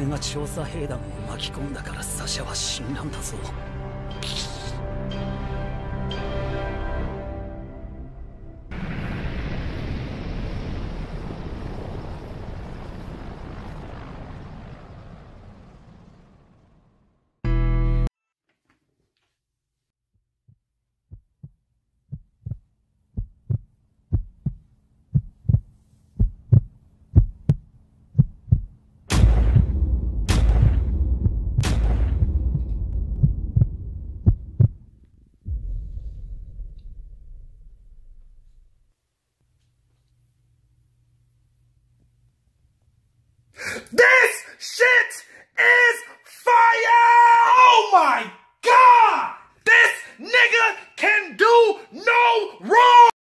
が調査兵団を巻き込んだからサシャは死んだんだぞ。 This shit is fire! Oh my god! This nigga can do no wrong!